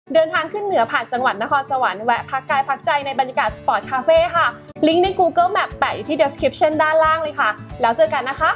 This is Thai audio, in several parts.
เดินทางขึ้นเหนือผ่านจังหวัดนครสวรรค์แวะพักกายพักใจในบรรยากาศสปอร์ตคาเฟ่ค่ะลิงก์ใน Google Map แปะอยู่ที่ description ด้านล่างเลยค่ะแล้วเจอกันนะคะ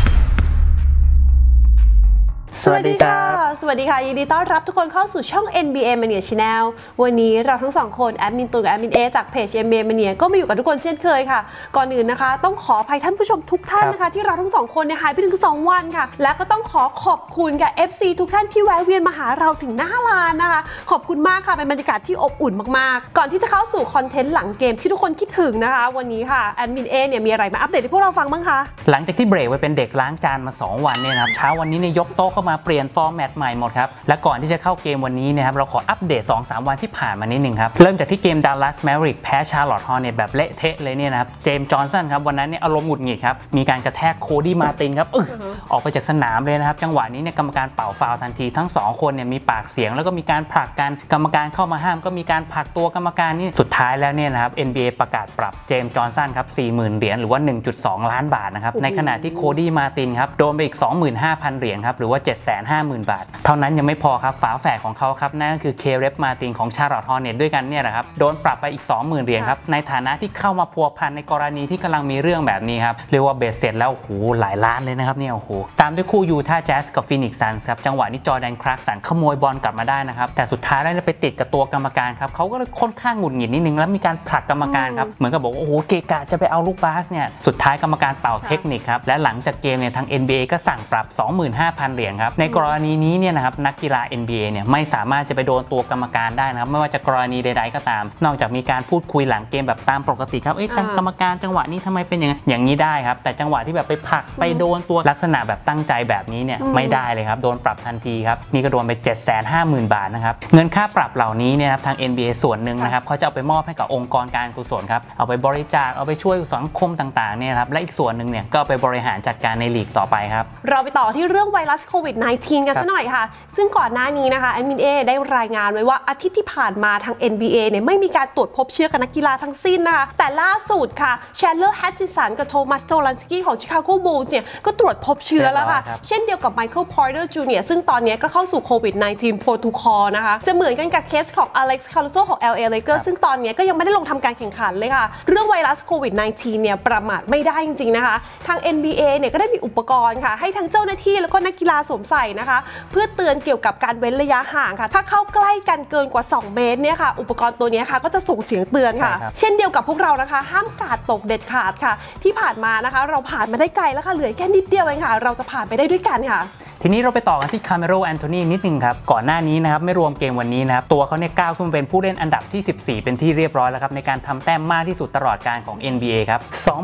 สวัสดีค่ะยินดีต้อนรับทุกคนเข้าสู่ช่อง NBA Mania Channel วันนี้เราทั้งสองคนแอดมินตูนกับแอดมินเอจากเพจ NBA Mania ก็มาอยู่กับทุกคนเช่นเคยค่ะก่อนอื่นนะคะต้องขออภัยท่านผู้ชมทุกท่านนะคะที่เราทั้งสองคนหายไปถึง2 วันค่ะและก็ต้องขอบคุณกับ FC ทุกท่านที่แวะเวียนมาหาเราถึงหน้าร้านนะคะขอบคุณมากค่ะเป็นบรรยากาศที่อบอุ่นมากๆก่อนที่จะเข้าสู่คอนเทนต์หลังเกมที่ทุกคนคิดถึงนะคะวันนี้ค่ะแอดมินเอเนี่ยมีอะไรมาอัปเดตให้พวกเราฟังบ้างคะหลังจากที่เบรกไปเป็นเด็กล้างจานมา2 วันเนี่ยนะครับเช้าวันนี้เนี่ยยกโต๊ะเข้ามาเปลี่ยนฟอร์แมตใหม่หมดครับและก่อนที่จะเข้าเกมวันนี้นะครับเราขออัปเดต 2-3 วันที่ผ่านมานิดนึงครับเริ่มจากที่เกม Dallas Mavericks แพ้ชาร์ลอตต์ฮอร์เนตแบบเละเทะเลยเนี่ยนะครับเจมส์จอห์นสันครับวันนั้นเนี่ยอารมณ์หงุดหงิดครับมีการกระแทกโคดี้มาร์ตินครับออกไปจากสนามเลยนะครับจังหวะนี้เนี่ยกรรมการเป่าฟาวล์ทันทีทั้ง2 คนเนี่ยมีปากเสียงแล้วก็มีการผลักกันกรรมการเข้ามาห้ามก็มีการผลักตัวกรรมการนี่สุดท้ายแล้วเนี่ยนะครับ NBA ประกาศปรับเจมส์จอห์นสันครับ 40,000 เหรียญหรือว่า 1.2 ล้านบาทนะครับในขณะที่โคดี้มาร์ตินครับโดนไปอีก 25,000 เหรียญครับหรือว่า 750,000 บาทเท่านั้นยังไม่พอครับฝาแฝดของเขาครับนั่นก็คือเคเรฟมาร์ตินของชาร์ลอตต์ฮอร์เนตด้วยกันเนี่ยแหละครับโดนปรับไปอีก 20,000 เหรียญครับในฐานะที่เข้ามาพัวพันในกรณีที่กำลังมีเรื่องแบบนี้ครับเรียกว่าเบสเสร็จแล้วโอ้โหหลายล้านเลยนะครับเนี่ยโอ้โหตามด้วยคู่ยูทาห์แจ๊สกับฟีนิกซ์ซันส์ครับจังหวะนี้จอร์แดนคลาร์กสันขโมยบอลกลับมาได้นะครับแต่สุดท้ายแล้วไปติดกับตัวกรรมการครับเขาก็เลยค่อนข้างหงุดหงิดนิดนึงแล้วมีการผลักกรรมการครับเหมือนกับบอกโอ้โหเกกะจะไปเอาลูกบาสเนี่ยสุดท้ายกรรมการเป่าเทคนิคครับและหลังจากเกมเนี่ยทาง NBA ก็สั่งปรับ 25,000 เหรียญครับในกรณีนี้เนี่ยนะครับนักกีฬา NBA เนี่ยไม่สามารถจะไปโดนตัวกรรมการได้นะครับไม่ว่าจะกรณีใดๆก็ตามนอกจากมีการพูดคุยหลังเกมแบบตามปกติครับกรรมการจังหวะนี้ทำไมเป็นอย่างนี้ได้ครับแต่จังหวะที่แบบไปผลักไปโดนตัวลักษณะแบบตั้งใจแบบนี้เนี่ยไม่ได้เลยครับโดนปรับทันทีครับนี่ก็โดนไป 750,000 บาทนะครับเงินค่าปรับเหล่านี้เนี่ยครับทาง NBA ส่วนหนึ่งนะครับเขาจะเอาไปมอบให้กับองค์กรการกุศลครับเอาไปบริจาคเอาไปช่วยสังคมต่างๆเนี่ยครับและอีกส่วนหนึ่งเนี่ยก็ไปบริหารจัดการในลีกต่อไปครับเราไปต่อที่เรื่องไวรัสโควิด -19 กันซะหน่อยค่ะซึ่งก่อนหน้านี้นะคะแอดมินเอได้รายงานไว้ว่าอาทิตย์ที่ผ่านมาทาง NBA เนี่ยไม่มีการตรวจพบเชื้อกับนักกีฬาทั้งสิ้นนะคะแต่ล่าสุดค่ะแชนเลอร์แฮตจิสันกับโทมัสโตลันสกี้ของชิคาโกบูลส์เนี่ยก็ตรวจพบเชื้อแล้วค่ะเช่นเดียวกับไมเคิลพอร์เตอร์จูเนียร์ซึ่งตอนนี้ก็เข้าสู่โควิด -19 โปรโตคอลนะคะจะเหมือนกันกับเคสของอเล็กซ์คาร์โลโซของ LA Lakers ซึ่งตอนนี้ก็ยังไม่ได้ลงทำการแข่งขันเลยค่ะเรื่องไวรัสโควิด -19 เนี่ยประมาทไม่ได้จริงๆนะคะทาง NBA เนี่ยก็ได้มีอุปกรณ์ค่ะให้ทั้งเจ้าหน้าที่แล้วก็นักกีฬาสวมใส่นะคะเพื่อเตือนเกี่ยวกับการเว้นระยะห่างค่ะถ้าเข้าใกล้กันเกินกว่า2 เมตรเนี่ยค่ะอุปกรณ์ตัวนี้ค่ะก็จะส่งเสียงเตือนค่ะเช่นเดียวกับพวกเรานะคะห้ามกาดตกเด็ดขาดค่ะที่ผ่านมานะคะเราผ่านมาได้ไกลแล้วค่ะเหลือแค่นิดเดียวเองค่ะเราจะผ่านไปได้ด้วยกันค่ะทีนี้เราไปต่อกันที่คาร์เมโรแอนโทนีนิดนึงครับก่อนหน้านี้นะครับไม่รวมเกมวันนี้นะครับตัวเขาเนี่ยก้าวขึ้นเป็นผู้เล่นอันดับที่14เป็นที่เรียบร้อยแล้วครับในการทำแต้มมากที่สุดตลอดการของ NBA ครับ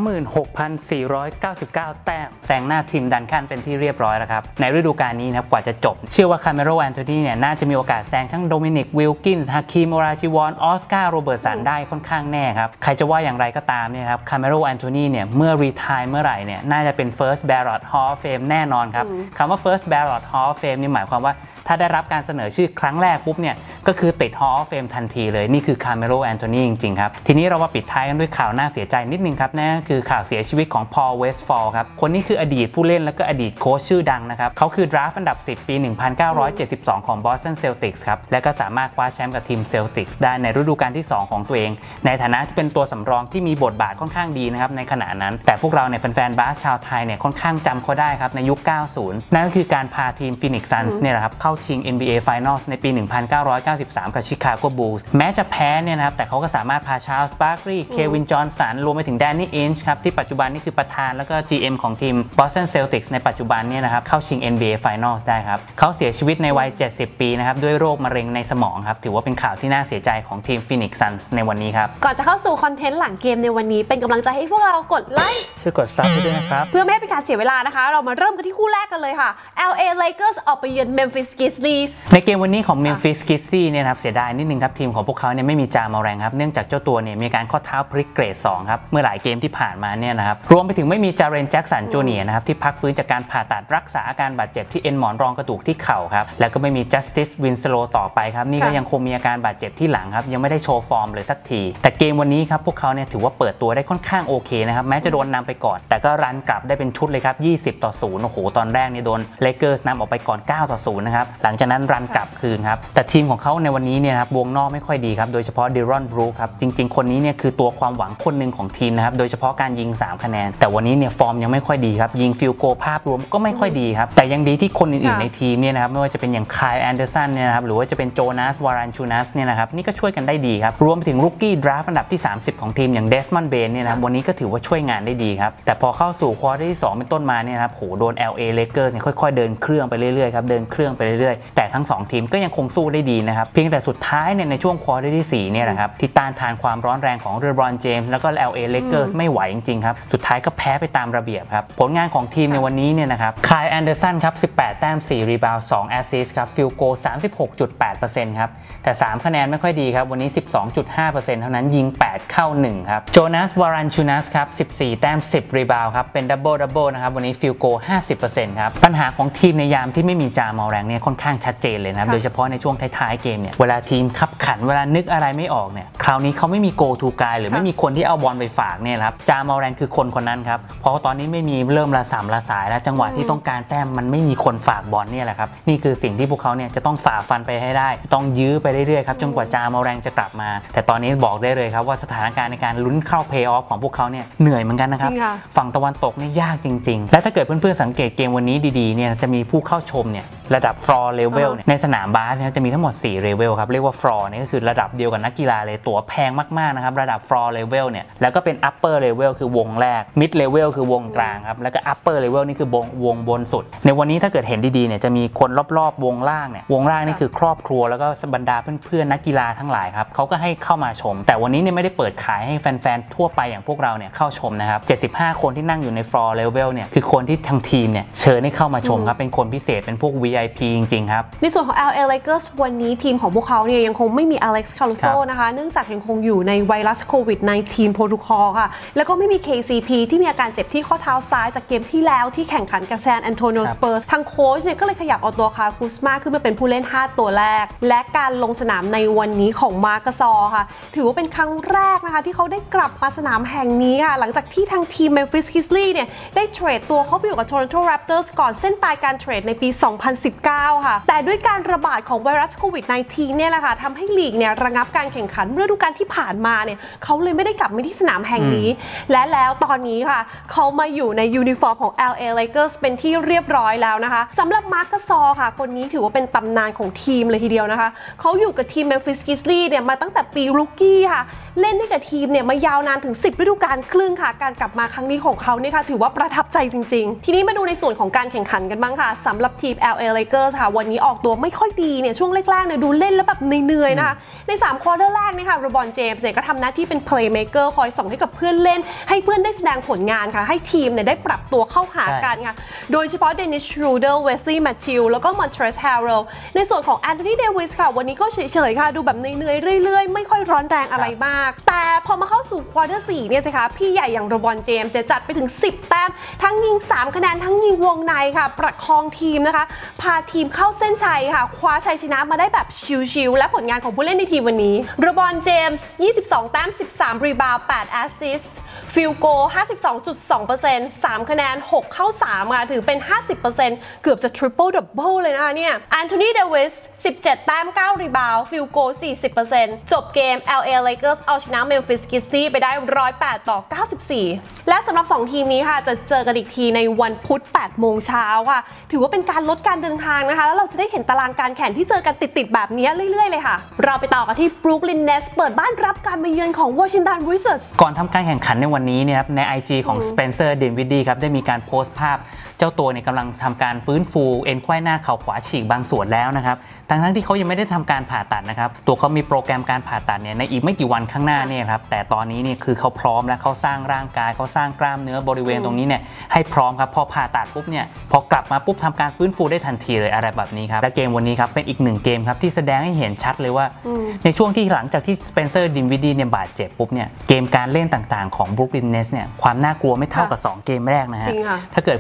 26,499 แต้มแซงหน้าทีมดันคันเป็นที่เรียบร้อยแล้วครับในฤดูกาลนี้นะครับกว่าจะจบเชื่อว่าคาร์เมโรแอนโทนีเนี่ยน่าจะมีโอกาสแซงทั้งโดมินิกวิลกินส์ฮาคิม โอราชิวอนออสการ์โรเบิร์ตสันได้ค่อนข้างแน่ครับใครจะว่าอย่างไรก็ตามเนี่ยครับคาร์เมโรแอนโทนีเนี่ยเมื่อรีไทร์เมื่อไหร่เนี่ยน่าจะเป็น First Ballot Hall of Fame แน่นอนครับคำว่า First Ballot Hall of Fame นี่หมายความว่าถ้าได้รับการเสนอชื่อครั้งแรกปุ๊บเนี่ยก็คือติด Hall of Fame ทันทีเลยนี่คือคาร์เมโรแอนโทนีจริงๆครับทีนี้เรามาปิดท้ายกันด้วยข่าวน่าเสียใจนิดนึงครับนั่นก็คือข่าวเสียชีวิตของพอล เวสต์ฟอลครับคนนี้คืออดีตผู้เล่นและก็อดีตโค้ชชื่อดังนะครับเขาคือดราฟต์อันดับ10ปี1972ของบอสตันเซลติกส์ครับและก็สามารถคว้าแชมป์กับทีมเซลติกส์ได้ในฤดูกาลที่2ของตัวเองในฐานะที่เป็นตัวสำรองที่มีบทบาทค่อนข้างดีนะครับในขณะนั้นแต่พวกเราเนี่ยแฟนๆบาสชาวไทยเนี่ยค่อนข้างจำเขาได้ครับในยุค 90 นั่นก็คือการพาทีมฟีนิกซ์ซันส์เนี่ยแหละครับเข้าชิง NBA Finals ในปี 1993 กับชิคาโกบูลส์แม้จะแพ้เนี่ยนะครับแต่เขาก็สามารถพาชาร์ลส์ บาร์คลีย์ เควิน จอห์นสันรวมไปถึงแดนนี่ อินช์ครับที่ปัจจุบันนี่คือประธานแล้วก็ GM ของทีม Boston Celtics ในปัจจุบันเนี่ยนะครับเข้าชิง NBA Finals ได้ครับเขาเสียชีวิตในวัย 70 ปีนะครับด้วยโรคมะเร็งในสมองครับถือว่าเป็นข่าวที่น่าเสียใจของทีม Phoenix Suns ในวันนี้ครับก่อนจะเข้าสู่คอนเทนต์หลังเกมในวันนี้เป็นกำลังใจให้พวกเรากดไลค์ช่วยกดซับด้วยนะครับเพื่อไม่ให้เป็นการเสียเวลานะคะเรามาเริ่มกันที่คู่แรกกันเลยค่ะ LA Lakers ออกไปเยือน Memphis Grizzlies ในเกมวันนี้ของ Memphis Grizzlies เนี่ยครับเสียดายนิดนึงครับทีมของพวกเขาเนี่ยไม่มีจามาแรงครับเนื่องจากเจ้าตัวเนี่ยมีการข้อเท้าพลิกเกรด 2ครับเมื่อหลายเกมที่ผ่านมาเนี่ยนะครับรวมไปถึงไม่มีจาเรน แจ็คสันจูเนียร์นะครับที่พักฟื้นจากการผ่าตัดรักษาอาการบาดเจ็บที่เอ็นหมอนรองกระดูกที่เข่าครับแล้วก็ไม่มี Justice Winslow ต่อไปครับนี่ก็ยังคงมีอาการบาดเจ็บที่หลังครับยังไม่ได้โชว์ฟอร์มเลยสักทีแต่เกมวันนี้ครับพวกเขาเนี่ยถือว่าเปิดตัวได้ค่อนข้างโอเคนะครับแม้จะโดนนำไปก่อนแต่ก็รันกลับได้เป็นชุดเลยครับ20-0โอ้โหตอนแรกเนี่ยโดน Lakers นำออกไปก่อน9-0นะครับหลังจากนั้นรันกลับคืนครับแต่ทีมของเขาเขาในวันนี้เนี่ยครับวงนอกไม่ค่อยดีครับโดยเฉพาะดิรอนบรูคครับจริงๆคนนี้เนี่ยคือตัวความหวังคนหนึ่งของทีมนะครับโดยเฉพาะการยิง3คะแนนแต่วันนี้เนี่ยฟอร์มยังไม่ค่อยดีครับยิงฟิลโกภาพรวมก็ไม่ค่อยดีครับแต่ยังดีที่คนอื่นๆในทีมเนี่ยนะครับไม่ว่าจะเป็นอย่างคายแอนเดอร์สันเนี่ยนะครับหรือว่าจะเป็นโจนาสวารันชูนัสเนี่ยนะครับนี่ก็ช่วยกันได้ดีครับรวมไปถึงรุกกี้ดราฟต์อันดับที่30ของทีมอย่างเดสมอนด์เบนเนี่ยนะวันนี้ก็ถือว่าช่วยงานได้ดีครับแต่พอเข้าสู่ควอเตอร์ที่2เป็นต้นมาเนี่ยครับโหโดน LA Lakers เนี่ยค่อยๆเดินเครื่องไปเรื่อยๆครับเดินเครื่องไปเรื่อยๆแต่ทั้ง2ทีมก็ยังคงสู้ได้ดีนะครับเพียงแต่สุดท้ายเนี่ยในช่วงควอเตอร์ที่4เนี่ยนะครับที่ต้านทานความร้อนแรงของเลบรอนเจมส์แล้วก็ LA Lakers ไม่ไหวจริงๆครับสุดท้ายก็แพ้ไปตามระเบียบครับผลงานของทีมในวันนี้เนี่ยนะครับคายแอนเดอร์สันครับ18แต้ม4รีบาวด์2แอสซิสต์ครับฟิลโก 36.8% ครับแต่3คะแนนไม่ค่อยดีครับวันนี้ 12.5% เท่านั้นยิง8เข้า1ครับโจนาสวารันชูนัสครับ14แต้ม10รีบาวด์ครับเป็นดับเบิลนะครับวันนี้ฟิลโก 50% ครับปัญหาของทีมในยามที่ไม่มีจามอแรงเนี่ยค่อนข้างชัดเจนเลยนะครับโดยเฉพาะในช่วงท้ายๆเกมเนี่ยเวลาทีมขับขันเวลานึกอะไรไม่ออกเนี่ยคราวนี้เขาไม่มีโกทูกายหรือไม่มีคนที่เอาบอลไปฝากเนี่ยครับจามอแรงคือคนนั้นครับเพราะตอนนี้ไม่มีเริ่มละสามละสายแล้วจังหวะที่ต้องการแต้มมันไม่มีคนฝากบอลเนี่ยแหละครับนี่คือสิ่งที่พวกเขาเนี่ยจะต้องฝ่าฟันไปให้ได้ต้องยื้อไปเรื่อยๆครับจนกว่าจามอแรงจะกลับมาแต่ตอนนี้บอกได้เลยครับว่าสถานการณ์ในการลุ้นเข้าเพลย์ออฟของพวกเขาเนี่ยเหนื่อยเหมือนกันนะครับฝั่งตะวันตกเนี่ยยากจริงๆและถ้าเกิดเพื่อนๆสังเกตเกมวันนี้ดีๆเนี่ยจะมีผู้เข้าชมเนี่ยระดับ floor level เนี่ยในสนามบาสเนี่ยจะมีทั้งหมด4 level ครับเรียกว่า floor เนี่ยก็คือระดับเดียวกับนักกีฬาเลยตั๋วแพงมากๆนะครับระดับ floor level เนี่ยแล้วก็เป็น upper level คือวงแรก mid level คือวงกลางครับแล้วก็ upper level นี่คือวงบนสุดในวันนี้ถ้าเกิดเห็นดีๆเนี่ยจะมีคนรอบๆวงล่างเนี่ยวงล่างนี่คือครอบครัวแล้วก็บรรดาเพื่อนๆนักกีฬาทั้งหลายครับเขาก็ให้เข้ามาชมแต่วันนี้เนี่ยไม่ได้เปิดขายให้แฟนๆทั่วไปอย่างพวกเราเนี่ยเข้าชมนะครับ75คนที่นั่งอยู่ใน floor level เนี่ยคือคนที่ทางทีมเนี่ยเชิญให้เข้ามาชมครับเป็นคนพิเศษเป็นพวก VIP จริงๆครับในส่วนของ LA Lakers วันนี้ทีมของพวกเขาเนี่ยยังคงไม่มีอเล็กซ์คารูโซนะคะเนื่องจากยังคงอยู่ในไวรัสโควิด -19 โปรโตคอลค่ะแล้วก็ไม่มี KCP ที่มีอาการเจ็บที่ข้อเท้าซ้ายจากเกมที่แล้วที่แข่งขันกับแซนแอนโตนิโอสเปอร์สทางโค้ชเนี่ยก็เลยขยับเอาตัวคาร์คูสมาขึ้นมาเป็นผู้เล่น5ตัวแรกและการลงสนามในวันนี้ของมาร์กซอร์ค่ะถือว่าเป็นครั้งแรกนะคะที่เขาได้กลับมาสนามแห่งนี้ค่ะหลังจากที่ทางทีม Memphis Grizzlies เนี่ยได้เทรดตัวเขาไปอยู่กับ Toronto Raptors ก่อนเส้นตายการเทรดในปี 2019 ค่ะแต่ด้วยการระบาดของไวรัสโควิด -19 เนี่ยแหละค่ะทำให้ลีกเนี่ยระงับการแข่งขันเมื่อฤดูกาลที่ผ่านมาเนี่ยเขาเลยไม่ได้กลับมาที่สนามแห่งนี้และแล้วตอนนี้ค่ะเขามาอยู่ในยูนิฟอร์มของ LA Lakers เป็นที่เรียบร้อยแล้วนะคะสำหรับมาร์กซอร์ค่ะคนนี้ถือว่าเป็นตำนานของทีมเลยทีเดียวนะคะเขาอยู่กับทีม Memphis Grizzlies เนี่ยมาตั้งแต่ปีรูกี้ค่ะเล่นให้กับทีมเนี่ยมายาวนานถึง10ฤดูกาลครึ่งค่ะการกลับมาครั้งนี้ของเขาเนี่ยค่ะถือว่าประทับใจจริงๆทีนี้มาดูในส่วนของการแข่งขันกันบ้างค่ะสำหรับทีม LA Lakers ค่ะวันนี้ออกตัวไม่ค่อยดีเนี่ยช่วงแรกๆเนี่ยดูเล่นแล้วแบบเหนื่อยๆนะคะใน3ควอเตอร์แรกเนี่ยค่ะเลบรอนเจมส์เนี่ยก็ทำหน้าที่เป็น playmaker คอยส่งให้กับเพื่อนเล่นให้เพื่อนได้แสดงผลงานค่ะให้ทีมเนี่ยได้ปรับตัวเข้าหากันค่ะโดยเฉพาะเดนิส ชรูเดล เวสลีย์ แมทธิวแล้วก็มอนเทรส แฮร์เรลในส่วนของแอนโทนี เดวิสค่ะวันนี้ก็เฉยๆค่ะดูแบบเหนื่อยๆเรื่อยๆไม่ค่อยร้อนแรงอะไรมากแต่พอมาเข้าสู่ควอเตอร์4เนี่ยสิคะพี่ใหญ่อย่างเลบรอนเจมส์จะจัดไปถึง10แต้มทั้งยิง3คะแนนทั้งยิงวงในค่ะประคองทีมนะคะพาทีมเข้าเส้นชัยค่ะคว้าชัยชนะมาได้แบบชิลๆและผลงานของผู้เล่นในทีมวันนี้เลบรอนเจมส์22แต้ม13รีบาวด์8แอสซิสต์ฟิลโก 52.2% 3 คะแนน6เข้า3ค่ะถือเป็น 50% เกือบจะ triple double เลยนะคะเนี่ยแอนโทนี เดวิส17แต้ม9รีบาวด์ฟิลโก 40% จบเกม LA Lakers เอาชนะ Memphis Grizzlies ไปได้108-94และสำหรับ2ทีมนี้ค่ะจะเจอกันอีกทีในวันพุธ8โมงเช้าค่ะถือว่าเป็นการลดการเดินทางนะคะแล้วเราจะได้เห็นตารางการแข่งที่เจอกันติดๆแบบนี้เรื่อยๆเลยค่ะเราไปต่อกันที่ Brooklyn Nets เปิดบ้านรับการมาเยือนของ Washington Wizards ก่อนทำการแข่งขันในวันนี้เนี่ยครับใน IG ของ Spencer Dinwiddie ครับได้มีการโพสต์ภาพเจ้าตัวเนี่ยกำลังทำการฟื้นฟูเอ็นไขว้หน้าเข่าขวาฉีกบางส่วนแล้วนะครับทั้งที่เขายังไม่ได้ทำการผ่าตัดนะครับตัวเขามีโปรแกรมการผ่าตัดเนี่ยในอีกไม่กี่วันข้างหน้าเนี่ยครับแต่ตอนนี้เนี่ยคือเขาพร้อมแล้วเขาสร้างร่างกายเขาสร้างกล้ามเนื้อบริเวณตรงนี้เนี่ยให้พร้อมครับพอผ่าตัดปุ๊บเนี่ยพอกลับมาปุ๊บทำการฟื้นฟูได้ทันทีเลยอะไรแบบนี้ครับและเกมวันนี้ครับเป็นอีก1เกมครับที่แสดงให้เห็นชัดเลยว่าในช่วงที่หลังจากที่ Spencer Dinwiddie เนี่ยบาดเจ็บปุ๊บเนี่ยเกมการเล่นต่างๆของ Brooklyn Nets เนี่ยความน่ากลัวไม่เท่ากับ2เกมแรกนะฮะถ้าเกิดเพื่อนๆที่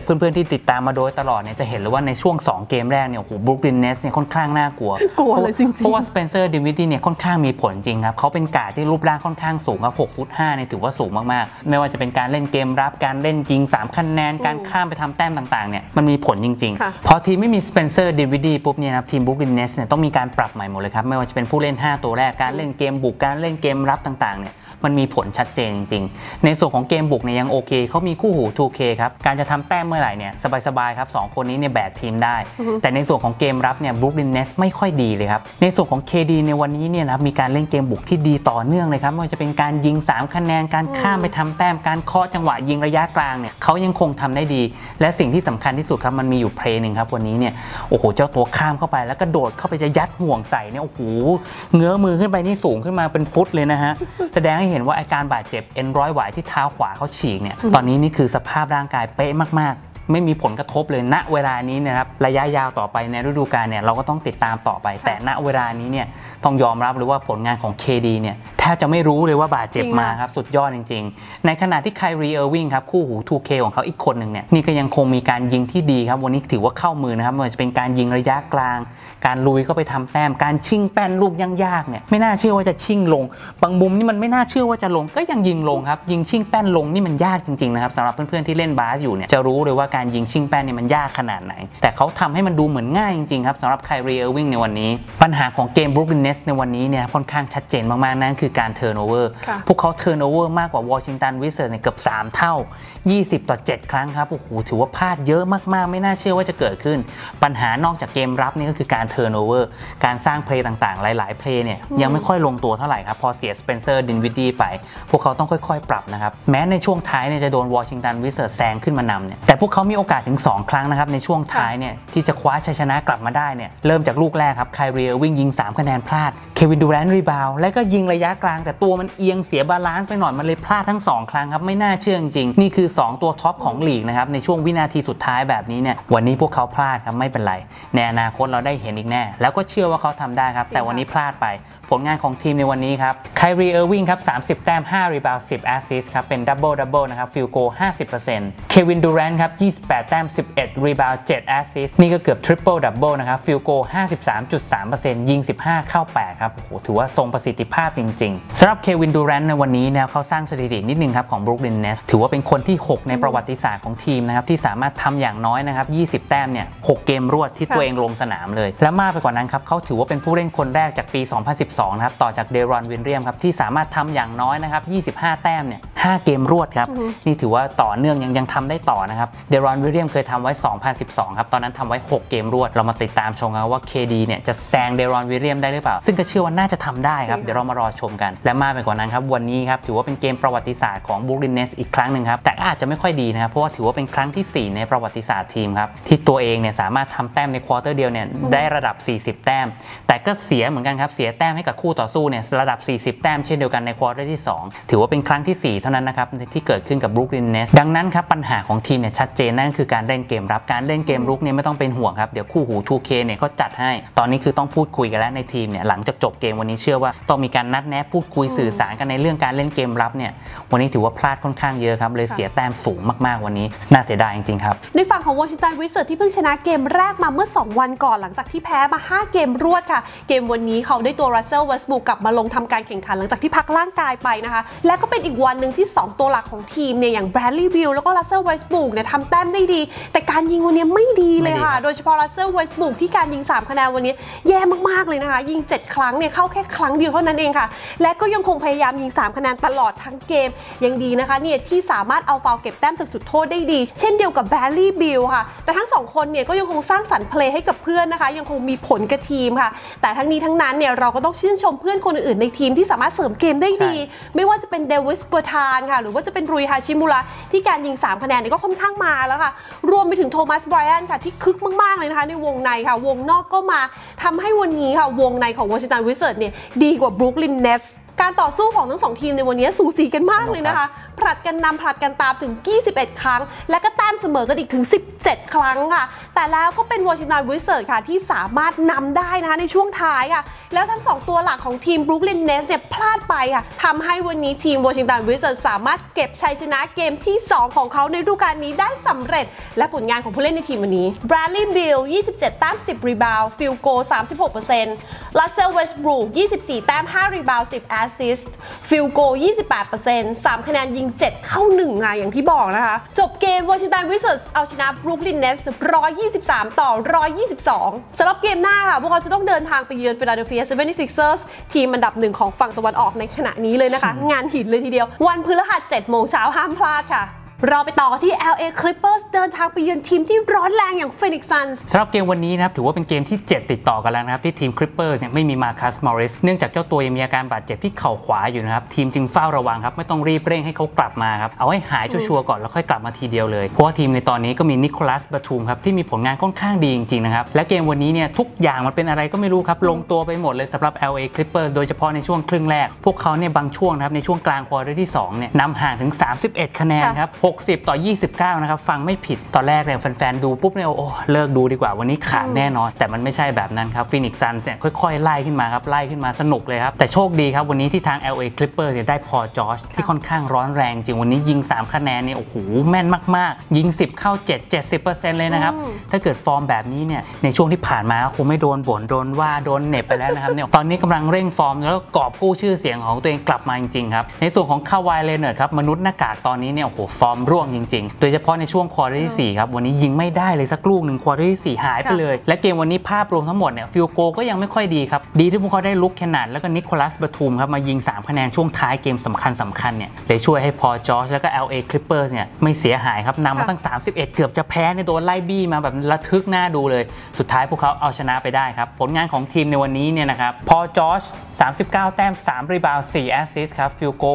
ติดตามมาโดยตลอดเนี่ยจะเห็นเลยว่าในช่วง2เกมแรกเนี่ยโอ้โหบรูคลินเนสเนี่ยค่อนข้างน่ากลัวเลยจริงๆเพราะว่าสเปนเซอร์ดิวิดี้เนี่ยค่อนข้างมีผลจริงครับเขาเป็นการ์ดที่รูปร่างค่อนข้างสูงครับ6 ฟุต 5เนี่ยถือว่าสูงมากๆไม่ว่าจะเป็นการเล่นเกมรับการเล่นยิง3คะแนนการข้ามไปทำแต้มต่างๆเนี่ยมันมีผลจริงๆพอทีมไม่มีสเปนเซอร์ดิวิดี้ปุ๊บเนี่ยครับทีมบรูคลินเนสเนี่ยต้องมีการปรับใหม่หมดเลยครับไม่ว่าจะเป็นผู้เล่น5ตัวแรกการเล่นเกมบุกการเล่นเกมรับต่างๆเนี่ยมันมีผลชัดเจนจริงๆในส่วนของเกมบุกเนี่ยยังโอเคเขามีคู่หู 2K ครับการจะทำแต้มเมื่อไหร่เนี่ยสบายๆครับ2คนนี้เนี่ยแบกทีมได้แต่ในส่วนของเกมรับเนี่ยบรูคลินเนสไม่ค่อยดีเลยครับในส่วนของ KD ในวันนี้เนี่ยนะมีการเล่นเกมบุกที่ดีต่อเนื่องเลยครับไม่ว่าจะเป็นการยิง3คะแนนการข้ามไปทำแต้มการเคาะจังหวะยิงระยะกลางเนี่ยเขายังคงทำได้ดีและสิ่งที่สำคัญที่สุดครับมันมีอยู่เพลย์นึงครับวันนี้เนี่ยโอ้โหเจ้าตัวข้ามเข้าไปแล้วก็โดดเข้าไปจะยัดห่วงใส่เนี่ยโอ้โหเงื้อมือขึ้นไปนี่สูงขึ้นมาเป็นฟุตเลยนะฮะแสดงให้เห็นว่าอาการบาดเจ็บเอ็นร้อยหวายที่เท้าขวาเขาฉีกเนี่ยตอนนี้นี่คือสภาพร่างกายเป๊ะมากๆไม่มีผลกระทบเลยณเวลานี้นะครับระยะยาวต่อไปในฤดูกาลเนี่ยเราก็ต้องติดตามต่อไปแต่ณเวลานี้เนี่ยต้องยอมรับเลยว่าผลงานของ KD เนี่ยแทบจะไม่รู้เลยว่าบาดเจ็บมาครับสุดยอดจริงๆในขณะที่ไคลรีเออร์วิงครับคู่หู 2K ของเขาอีกคนหนึ่งเนี่ยนี่ก็ยังคงมีการยิงที่ดีครับวันนี้ถือว่าเข้ามือนะครับไม่ว่าจะเป็นการยิงระยะกลางการลุยเข้าไปทำแต้มการชิ่งแป้นลูกยากๆเนี่ยไม่น่าเชื่อว่าจะชิ่งลงบางมุมนี่มันไม่น่าเชื่อว่าจะลงก็ยังยิงลงครับยิงชิ่งแป้นลงนี่มันยากจริงๆนะครับสำหรับเพื่อนๆที่เล่นบาสอยู่เนี่ยจะรู้เลยว่าการยิงชิ่งแป้นเนี่ยมันยากขนาดไหนแต่เขาทำให้มันดูเหมือนง่ายจริงๆครับสำหรับไคลรีเออร์วิงในวันนี้ปัญหาของเกมบรูคลินเนสในวันนี้เนี่ยค่อนข้างชัดเจนมากๆนั่นคือการเทิร์นโอเวอร์พวกเขาเทิร์นโอเวอร์มากกว่าวอชิงตันวิซเซิร์ดเกือบ3เท่า20-7 ครั้งครับโอ้โหถือว่าพลาดเยอะมากๆไม่น่าเชื่อว่าจะเกิดขึ้นปัญหานอกจากเกมรับนี่ก็คือการเทิร์นโอเวอร์การสร้างเพลย์ต่างๆหลายๆเพลย์เนี่ยยังไม่ค่อยลงตัวเท่าไหร่ครับพอเสียสเปนเซอร์ดินวิดดี้ไปพวกเขาต้องค่อยๆปรับนะครับแม้ในช่วงท้ายเนี่ยจะโดนวอชิงตันวิซเซิร์ดแซงขึ้นมานำเนี่ยแต่พวกเขามีโอกาสถึง2 ครั้งนะครับในช่วงท้ายเนี่ยที่จะคว้าชัยชนะกลับมาได้เนี่ยเริ่มจากลูกแรกครับไคลรีเออร์วิงยิง3คะแนนพลาดเควินดูแรนต์รีบาวด์และก็ยิงระยะกลางแต่ตัวมันเอียงเสียบาลานซ์ไปหน่อยมันเลยพลาดทั้ง2 ครั้งครับไม่น่าเชื่อจริงๆนี่คือ2ตัวท็อปของลีกนะครับในช่วงวินาทีสุดท้ายแบบนี้เนี่ยวันนี้พวกเขาพลาดครับไม่เป็นไรในอนาคตเราได้เห็นอีกแน่แล้วก็เชื่อว่าเขาทำได้ครับแต่วันนี้พลาดไปผลงานของทีมในวันนี้ครับไคลรีเออร์วิงครับ30แต้ม5รีบาวด์10แอสซิสต์ครับเป็นดับเบิลนะครับฟิลโก 50% เควินดูแรนต์ครับ28แต้ม11รีบาวด์7แอสซิสต์นี่ก็เกือบทริปเปิลดับเบิลนะครับฟิลโก 53.3% ยิง15เข้า8ครับโอ้โหถือว่าทรงประสิทธิภาพจริงๆสำหรับเควินดูแรนต์ในวันนี้นะครับเขาสร้างสถิตินิดนึงครับของบรูคลินเนสถือว่าเป็นคนที่6ในประวัติศาสตร์ของทีมนะครับที่สามารถทำอย่างน้อยนะครับ20แต้มเนี่ย6เกมรวดที่ตัวเองลงสนามเลยและมากไปกว่านั้นครับเขาถือว่าเป็นผู้เล่นคนแรกจากปี2012นะครับต่อจากเดรอนวินเรียมครับที่สามารถทำอย่างน้อยนะครับ25แต้มเนี่ย5เกมรวดครับนี่ถือว่าต่อเนื่องยังทำได้ต่อนะครับเดรอนวินเรียมเคยทำไว้2012ครับตอนนั้นทำไว้6เกมรวดเรามาติดตามชมกันว่า KD เนี่ยจะแซงเดรอนวินเรียมได้หรือเปล่าซึ่งก็เชื่อว่าน่าจะทำได้ครับเดี๋ยวเรามารอชมกันและมากไปกว่านั้นครับวันนี้ครับถือว่าเป็นเกมประวัติศาสตร์ของบรูคลินเนสอีกครั้งหนึ่งครับแต่อาจจะไม่ค่อยดีนะครับเพราะว่าถือว่าเป็นครั้งที่4ในประวัติศาสตร์ทีมครับที่ตัวเองเนี่ยสามารถทำแต้มในควอเตอร์เดียวเนี่ยได้ระดับ40แต้มแต่ก็เสียเหมือนกันครับเสียแต้มให้กับคู่ต่อสู้เนี่ยระดับ40แต้มเช่นเดียวกันในควอเตอร์ที่2ถือว่าเป็นครั้งที่4เท่านั้นนะครับที่เกิดขึ้นกับบรูคลินเนสดังนั้นครับปัญหาของทีมเนี่ยชัดเจนนั่นคือการเล่นเกมรับการเล่นเกมรุกเนี่ยไม่ต้องเป็นห่วงครับเดี๋ยวคู่หู 2K เนี่ยก็จัดให้ตอนนี้คือต้องพูดคุยกันแล้วในทีมเนี่ยหลังจากจบเกมวันนี้เชื่อว่าต้องมีการนัดแนะพูดคุยสื่อสารกันในเรื่องการเล่นเกมรับเนี่ยวันนี้ถือว่าพลาดค่อนข้างเยอะครับเลยเสียแต้มสูงมากๆวันนี้น่าเสียดายจริงๆครับในฝั่งของวอชิงตันวิซเซิร์ดที่เพิ่งชนะเกมแรกมาเมื่อ2วันก่อนหลังจากที่แพ้มา5เกมรวดค่ะเกมวันนี้เขาได้ตัวรัสเซล เวสต์บรูคกลับมาลงทำการแข่งขันหลังจากที่พักร่างกายไปนะคะและก็เป็นอีกวันหนึ่งที่2ตัวหลักของทีมเนี่ยอย่างแบรดลีย์บิลแล้วก็รัสเซล เวสต์บรูคเนี่ยทำแต้มได้ดีแต่การยิงวันนี้ไม่ดีเลยค่ะโดยเฉพาะรัสเซล เวสต์บรูคที่การยิง3คะแนนวันนี้แย่มากๆเลยนะคะยิง7ครั้งเนี่ยเข้าแค่ครั้งเดียวเท่านั้นเองค่ะและก็ยังคงพยายามยิง3คะแนนตลอดทั้งเกมยังดีนะคะเนี่ยที่สามารถเอาฟาวล์เก็บแต้มจากจุดโทษได้ดีเช่นเดียวกับแบรดลีย์บิลค่ะแต่ทั้ง2คนเนี่ยก็ยังคงสร้างสรรค์เพลย์ให้กับเพื่อนนะคะยังคงมีผลกับทีมค่ะแต่ทั้งนี้ทั้งนั้นเนี่ยเราก็ต้องชื่นชมเพื่อนคนอื่นๆในทีมที่สามารถเสริมเกมได้ดีไม่ว่าจะเป็นเดวิส เบอร์ทานค่ะหรือว่าจะเป็นรุย ฮาชิมุระที่การยิง3คะแนนเนี่ยก็ค่อนข้างมาแล้วค่ะรวมไปถึงโทมัส ไบรอันค่ะที่คึกมากๆเลยนะคะในวงในค่ะวงนอกก็มาทำให้วันนี้ค่ะวงในของวอชิงตันวิซเซิร์ดเนี่ยดีกว่าบรูคลินเนสการต่อสู้ของทั้ง2ทีมในวันนี้สูสีกันมากเลยนะคะผลัดกันนำผลัดกันตามถึง21ครั้งและก็แต้มเสมอกันอีกถึง17ครั้งค่ะแต่แล้วก็เป็นวอชิงตันวิซาร์ดค่ะที่สามารถนำได้นะคะในช่วงท้ายค่ะแล้วทั้ง2ตัวหลักของทีมบรูคลินเนสเนี่ยพลาดไปค่ะทำให้วันนี้ทีมวอชิงตันวิซาร์ดสามารถเก็บชัยชนะเกมที่2ของเขาในฤดูกาลนี้ได้สำเร็จและผลงานของผู้เล่นในทีมวันนี้แบรดลีย์บิล27แต้ม10รีบาวด์ฟิลโก 36% ลัสเซลเวสต์บรูค24แต้ม5รีบาวด์10แอสซิสต์ฟิลโก 28% 3คะแนนยิง7เข้า1ค่ะอย่างที่บอกนะคะจบเกมวอชิงตันวิซาร์ดเอาชนะบรูคลินเนส123ต่อ122สำหรับเกมหน้าค่ะพวกเขาจะต้องเดินทางไปเยือนฟิลาเดลเฟีย 76ers ทีมอันดับ1ของฝั่งตะวันออกในขณะนี้เลยนะคะงานหินเลยทีเดียววันพฤหัส 7 โมงเช้าห้ามพลาดค่ะเราไปต่อที่ LA Clippers เดินทางไปเยือนทีมที่ร้อนแรงอย่าง Phoenix Suns สำหรับเกมวันนี้นะครับถือว่าเป็นเกมที่7ติดต่อกันแล้วนะครับที่ทีม Clippers เนี่ยไม่มีมาคัสมอริสเนื่องจากเจ้าตัวยังมีอาการบาดเจ็บที่เข่าขวาอยู่นะครับทีมจึงเฝ้าระวังครับไม่ต้องรีบเร่งให้เขากลับมาครับเอาให้หายชัวร์ๆก่อนแล้วค่อยกลับมาทีเดียวเลยเพราะว่าทีมในตอนนี้ก็มีนิโคลัส บาทูมครับที่มีผลงานค่อนข้างดีจริงๆนะครับและเกมวันนี้เนี่ยทุกอย่างมันเป็นอะไรก็ไม่รู้ครับลงตัวไปหมดเลยสำหรับ LA Clippers โดยเฉพาะในช่วงครึ่งแรกพวกเขาเนี่ยบางช่วงนะครับในช่วงกลางควอเตอร์ที่2เนี่ยนำห่างถึง31คะแนนครับ60ต่อ19นะครับฟังไม่ผิดตอนแรกเนี่ยแฟนๆดูปุ๊บเนี่ยโอ้เลิกดูดีกว่าวันนี้ขาดแน่นอนแต่มันไม่ใช่แบบนั้นครับฟีนิกซ์ซันส์เนี่ยค่อยๆไล่ขึ้นมาครับไล่ขึ้นมาสนุกเลยครับแต่โชคดีครับวันนี้ที่ทาง LA Clippers เนี่ยได้พอจอร์จที่ค่อนข้างร้อนแรงจริงวันนี้ยิง3คะแนนเนี่ยโอ้โหแม่นมากๆยิง10เข้า7 70% เลยนะครับถ้าเกิดฟอร์มแบบนี้เนี่ยในช่วงที่ผ่านมาคงไม่โดนบ่นโดนว่าโดนเหน็บไปแล้วนะครับเนี่ยตอนนี้กำลังเร่งฟอร์มแล้วก็กอบกู้ชื่อเสียงของตัวเองกลับมาจริงๆครับในส่วนของคาวายเลเนิร์ดครับมนุษย์หน้ากากตอนนี้เนี่ยโอ้โหฟอร์มร่วงจริงๆโดยเฉพาะในช่วงควอเตอร์ที่4ครับวันนี้ยิงไม่ได้เลยสักลูกหนึ่งควอเตอร์ที่4หายไปเลยและเกมวันนี้ภาพรวมทั้งหมดเนี่ยฟิลโกก็ยังไม่ค่อยดีครับดีที่พวกเขาได้ลุกแคนาดแล้วก็นิโคลัส บาทูมครับมายิง3คะแนนช่วงท้ายเกมสำคัญเนี่ยเลยช่วยให้พอจอร์จแล้วก็ LA Clippers เนี่ยไม่เสียหายครับนำมาตั้ง31เกือบจะแพ้ในโดนไล่บี้มาแบบระทึกหน้าดูเลยสุดท้ายพวกเขาเอาชนะไปได้ครับผลงานของทีมในวันนี้เนี่ยนะครับพอจอร์จ39แต้ม3รีบาวด์4แอสซิสต์ครับฟิลโก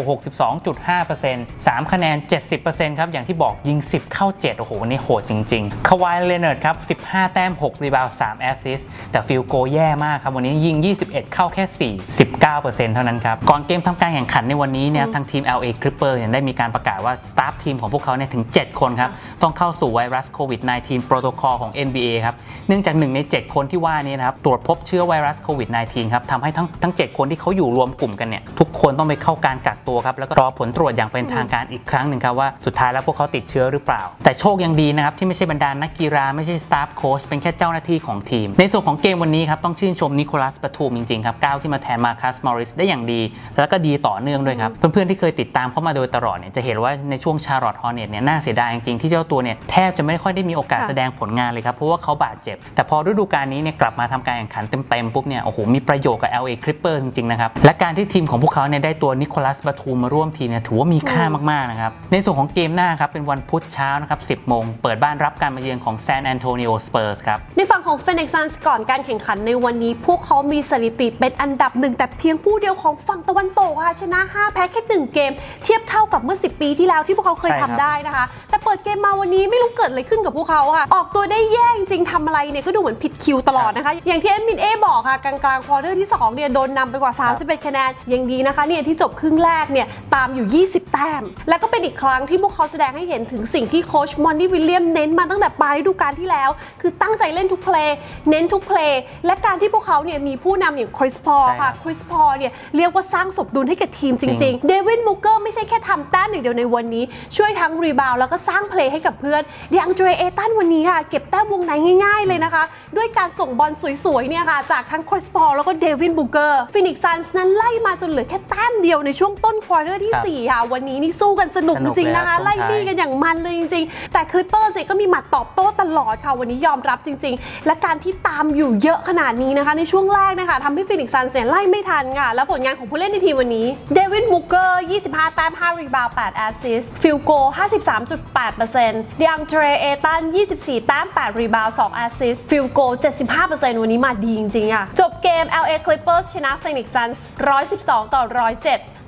62.5% 3คะแนน 70% ครับอย่างที่บอกยิง10เข้า7โอ้โหวันนี้โหดจริงๆคาวายเลเนิร์ดครับ15แต้ม6รีบาวด์3แอสซิสต์แต่ฟิลโกแย่มากครับวันนี้ยิง21เข้าแค่4 19% เท่านั้นครับก่อนเกมทำการแข่งขันในวันนี้เนี่ยทางทีม LA Clippers ได้มีการประกาศว่าสตาฟทีมของพวกเขาเนี่ยถึง7คนครับต้องเข้าสู่ไวรัสโควิด -19 โปรโตคอลของ NBA ครับเนื่องจาก1ใน7คนที่ว่านี้นะครับตรวจพบเชื้อไวรัสโควิด -19 ครับทำให้ทั้ง7คนที่เขาอยู่รวมกลุ่มกันเนี่ยทุกคนต้องไปเข้าการกักตัวครับแล้วก็รอผลตรวจอย่างเป็นทางการอีกครั้งหนึ่งครับว่าสุดท้ายแล้วพวกเขาติดเชื้อหรือเปล่าแต่โชคยังดีนะครับที่ไม่ใช่บรรดานักกีฬาไม่ใช่สตาฟโค้ชเป็นแค่เจ้าหน้าที่ของทีมในส่วนของเกมวันนี้ครับต้องชื่นชมนิโคลัส บาทูมจริงๆครับก้าวที่มาแทนมาคัสมอริสได้อย่างดีแล้วก็ดีต่อเนื่องด้วยครับเพื่อนๆที่เคยติดตามเข้ามาโดยตลอดเนี่ยจะเห็นว่าในช่วงชาร์ลอตต์ ฮอร์เน็ตเนี่ยน่าเสียดายจริงๆที่เจ้าตัวเนี่ยแทบจะไม่ค่อยได้มีโอกาสแสดงผลงานเลยครับเพราะว่าเขาบาดเจ็บแต่พอฤดูกาลนี้เนี่ยกลับมาทำการแข่งขันเต็มๆปุ๊บเนี่ยโอ้โหมีประโยชน์กับ LA Clippers จริงๆนะครับและการที่ทีมของพวกเขาเนี่ยได้ตัวนิโคลัส บาทูมมาร่วมทีมเนี่ยถือว่ามีค่ามากๆนะครับในส่วนของเกมหน้าครับเป็นวันพุธเช้านะครับ 10 โมงเปิดบ้านรับการมาเยือนของ San Antonio Spurs ครับในฝั่งของ Phoenix Suns ก่อนการแข่งขันในวันนี้พวกเขามีสถิติเป็นอันดับ1แต่เพียงผู้เดียวของฝั่งตะวันตกค่ะชนะ5แพ้แค่1เกมเทียบเท่ากับเมื่อ10 ปีที่แล้วที่พวกเขาเคยทำได้นะคะแต่เปิดเกมมาวันนี้ไม่รู้เกิดอะไรขึ้นกับพวกเขาค่ะออกตัวได้แย่จริงๆทำอะไรเนี่ยก็ดูเหมือนผิดคิวตลอดนะคะอย่างที่มินเอบอกค่ะกลางควอเตอร์ที่2เนี่ยโดนนำไปกว่า31คะแนนยังดีนะคะเนี่ยที่จบครึ่งแรกเนี่ยตามอยู่20แต้มและก็เป็นอีกครั้งที่พวกเขาแสดงให้เห็นถึงสิ่งที่โค้ชมอนตี้วิลเลียมเน้นมาตั้งแต่ปลายฤดูกาลที่แล้วคือตั้งใจเล่นทุกเพลย์เน้นทุกเพลย์และการที่พวกเขาเนี่ยมีผู้นำอย่างคริสพอลค่ะคริสพอลเนี่ยเรียกว่าสร้างสมดุลให้กับทีมจริงๆเดวิดมูเกอร์ไม่ใช่แค่ทำแต้มอย่างเดียวในวันนี้ช่วยทั้งรีบาวด์แล้วก็สร้างเพลย์ให้กับเพื่อนเดอังเดร เอตันวันนี้ค่ะเก็บแต้มวงในง่ายๆเลยนะคะด้วยการส่งบอลสวยๆเนี่ยค่ะจากทั้งคริสพอลแล้วก็เดวิดมูเกอร์ฟินิกซ์ซันส์นั้นไล่มาจนเหลือแค่แต้มเดียวในช่วงต้นควอเตอร์ที่4ค่ะวันนี้นี่สู้กันสนุกจริงๆนะคะไล่บี้กันอย่างมันเลยจริงๆแต่คลิปเปอร์ก็มีหมัดตอบโต้ตลอดค่ะวันนี้ยอมรับจริงๆและการที่ตามอยู่เยอะขนาดนี้นะคะในช่วงแรกนะคะทำให้ฟินิกซ์ซันส์ไล่ไม่ทันค่ะแล้วผลงานของผู้เล่นในทีมวันนี้เดวิดมูเกอร์25แต้ม5รีบาวด์8แอสซิสต์ฟิลโก 53.8% เดอังเดร เอตัน24แต้ม8รีบาวด์2แอสซิสต์ฟิลโก 75% วันนี้มาดีจริงๆอ่ะจบเกม LA Clippers ชนะ Phoenix Suns 112-107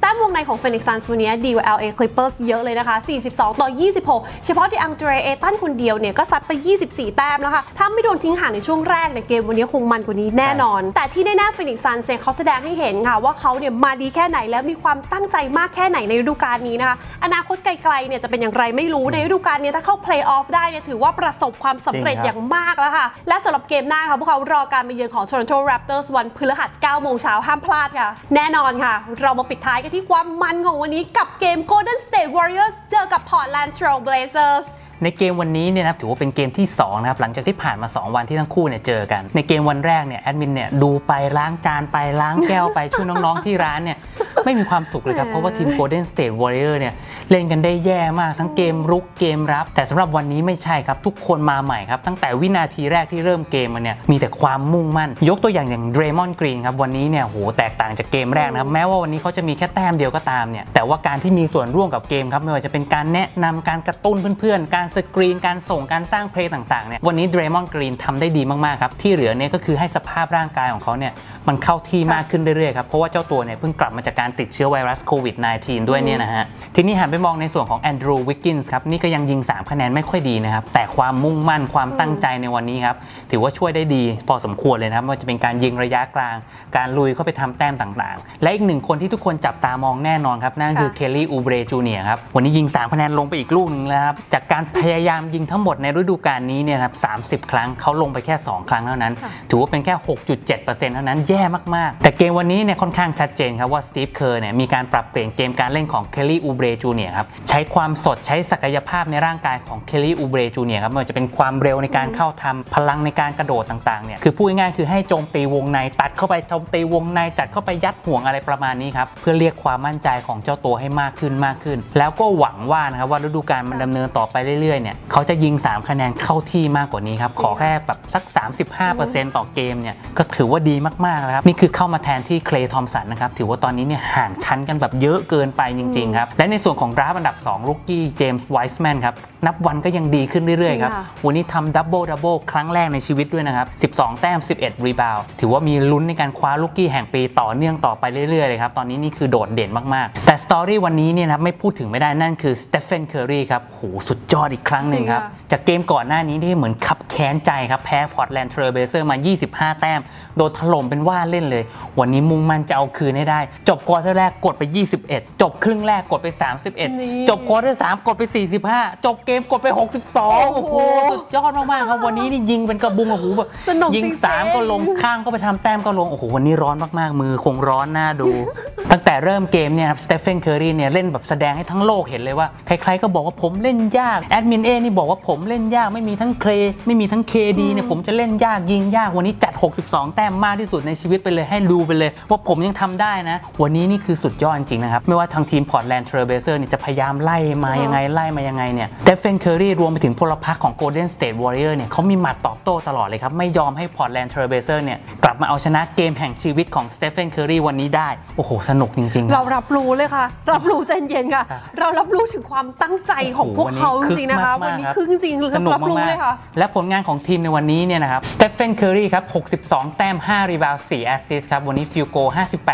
แต้มวงในของ Phoenix Suns วันนี้ดีกว่า LA Clippers เยอะเลยนะคะ42-26เฉพาะที่อังเดรเอตันคนเดียวเนี่ยก็ซัดไป24แต้มแล้วค่ะถ้าไม่โดนทิ้งห่างในช่วงแรกในเกมวันนี้คงมันกว่านี้แน่นอนแต่ที่แน่ๆ Phoenix Suns เขาแสดงให้เห็นค่ะว่าเขาเนี่ยมาดีแค่ไหนแล้วมีความตั้งใจมากแค่ไหนในฤดูกาลนี้นะคะอนาคตไกลๆเนี่ยจะเป็นอย่างไรไม่รู้ในฤดูกาลนี้ถ้าเข้า Play Off ได้เนี่ยถือว่าประสบความสำเร็จอย่างมากแล้วค่ะและสำหรับเกมหน้าค่ะพวกเขารอการมาเยือนของ Toronto Raptors วันพฤหัส 9 โมงเช้าห้ามพลาดค่ะแน่นอนค่ะเรามาปิดท้ายกันที่ความมันของวันนี้กับเกม Golden State Warriors เจอกับ Portland Trail Blazers ในเกมวันนี้เนี่ยนะถือว่าเป็นเกมที่2นะครับหลังจากที่ผ่านมา2วันที่ทั้งคู่เนี่ยเจอกันในเกมวันแรกเนี่ยแอดมินเนี่ยดูไปล้างจานไปล้างแก้วไปช่วยน้องๆที่ร้านเนี่ยไม่มีความสุขเลยครับเพราะว่าทีม Golden State Warrior เนี่ยเล่นกันได้แย่มากทั้งเกมรุกเกมรับแต่สำหรับวันนี้ไม่ใช่ครับทุกคนมาใหม่ครับตั้งแต่วินาทีแรกที่เริ่มเกมมันเนี่ยมีแต่ความมุ่งมั่นยกตัวอย่างDraymond Green ครับวันนี้เนี่ยโหแตกต่างจากเกมแรกนะครับแม้ว่าวันนี้เขาจะมีแค่แต้มเดียวก็ตามเนี่ยแต่ว่าการที่มีส่วนร่วมกับเกมครับไม่ว่าจะเป็นการแนะนำการกระตุ้นเพื่อนๆการสกรีนการส่งการสร้างเพลย์ต่างๆเนี่ยวันนี้ Draymond Green ทำได้ดีมากๆครับที่เหลือเนี่ยก็คือให้สภาพร่างกายของเขาเนี่ยมันเข้าที่มากขึ้นเรื่อยๆครับเพราะว่าเจ้าตัวเนี่ยเพิ่งกลับมาจากการติดเชื้อไวรัสโควิด -19 ด้วยเนี่ยนะฮะทีนี้หันไปมองในส่วนของแอนดรูว์วิกกินส์ครับนี่ก็ยังยิง3คะแนนไม่ค่อยดีนะครับแต่ความมุ่งมั่นความตั้งใจในวันนี้ครับถือว่าช่วยได้ดีพอสมควรเลยนะครับว่าจะเป็นการยิงระยะกลางการลุยเข้าไปทำแต้มต่างๆและอีกหนึ่งคนที่ทุกคนจับตามองแน่นอนครับนั่นคือเคลลี่อูเบรจูเนียร์ครับวันนี้ยิง3คะแนนลงไปอีกลูกนึงแล้วครับจากการพยายามยิงทั้งหมดในฤดูกาลนี้เนี่ยครับ30 ครั้งเขาลงไปแค่2ครั้งเท่านั้นถือว่าเป็นแค่ 6.7% เท่านั้นแย่มากๆแต่เกมวันนี้เนี่ยค่อนข้างชัดเจนครับว่าสตีฟเคอร์เนี่ยมีการปรับเปลี่ยนเกมการเล่นของเคลลี่อูเบรจูเนียร์ครับใช้ความสดใช้ศักยภาพในร่างกายของเคลลี่อูเบรจูเนียร์ครับไม่ว่าจะเป็นความเร็วในการเข้าทำพลังในการกระโดดต่างๆเนี่ยคือพูดง่ายๆคือให้โจมตีวงในตัดเข้าไปโจมตีวงในจัดเข้าไปยัดห่วงอะไรประมาณนี้ครับเพื่อเรียกความมั่นใจของเจ้าตัวให้มากขึ้นแล้วก็หวังว่านะครับว่าฤดูกาลมันดำเนินต่อไปเรื่อยๆเนี่ยเขาจะยิง3คะแนนเข้าที่มากกว่านี้ครับขอแค่แบบสัก 35% ต่อเกมเนี่ยก็ถือว่าดีมากๆแล้วครับนี่คือเข้ามาแทนที่เคลย์ทอมสันนะครับถือว่าตอนนี้เนี่ยห่างชั้นกันแบบเยอะเกินไปจริงๆครับและในส่วนของดราฟต์อันดับ2รุกกี้เจมส์ไวส์แมนครับนับวันก็ยังดีขึ้นเรื่อยๆครับวันนี้ทำดับเบิลครั้งแรกในชีวิตด้วยนะครับ12แต้ม11รีบาวด์ถือว่ามีลุ้นในการคว้ารุกกี้แห่งปีต่อเนื่องต่อไปเรื่อยๆเลยครับตอนนี้นี่คือโดดเด่นมากๆแต่สตอรี่วันนี้เนี่ยนะไม่พูดถึงไม่ได้นั่นคือสเตฟานเคอร์รีครับโหสุดยอดอีกครั้งหนึ่งครับจากเกมก่อนหน้านี้ที่เหมือนขับแค้นใจครับแพ้พอร์ตแลนด์เทรลเบเซอร์มา25แต้มโดนถล่มเป็นว่าเล่นเลยวันนี้มุ่งมั่นจะเอาคืนให้ได้จบควอเตอร์แรกกดไป21จบครึ่งแรกกดไป31จบควอเตอร์3กดไป45จบเกมกดไป62โอ้โหสุดยอดมากๆครับวันนี้นี่ยิงเป็นกระบุงโอ้โหแบบยิง3ก็ลงข้างก็ไปทำแต้มก็ลงโอ้โหวันนี้ร้อนมากๆมือคงร้อนน่าดูตั้งแต่เริ่มเกมเนี่ยครับสเตฟานเคอร์รีเนี่ยเล่นแบบแสดงให้ทั้งโลกเห็นเลยว่าใครๆก็บอกว่าผมเล่นยากแอดมินนี่บอกว่าผมเล่นยากไม่มีทั้งเคลไม่มีทั้งเคดีเนี่ยผมจะเล่นยากยิงยากวันนี้จัด62แต้มมากที่สุดในชีวิตไปเลยให้ดูไปเลยว่าผมยังทำได้นะวันนี้นี่คือสุดยอดจริงๆนะครับไม่ว่าทางทีมพอร์ตแลนด์เทรลเบเซอร์เนี่ยจะพยายามไล่มายังไงเนี่ยสเตฟานเคอร์รีรวมไปถึงพลพรรคของ Golden State Warrior เนี่ยเขามีหมัดตอบโต้ตลอดเลยครับไม่ยอมให้พอร์ตแลนด์เทรลเบเซอร์เนี่ยกลับมาเอาชนะเกมแห่งชีวิตของสเตฟานเคอร์รีวันนี้ได้โอ้โหสนุกจริงๆเรารับรู้เลยค่ะรับรู้ใจเย็นค่ะเรารับรู้ถึงความตั้งใจของพวกเขาจริงๆนะคะวันนี้คือจริงๆรับรู้เลยค่ะและผลงานของทีมในวันนี้เนี่ยนะครับสเตฟานเคอร์รีครับ62แต้ม5รีบาวด์4แอสซิสต์ครับวันนี้ฟิลโก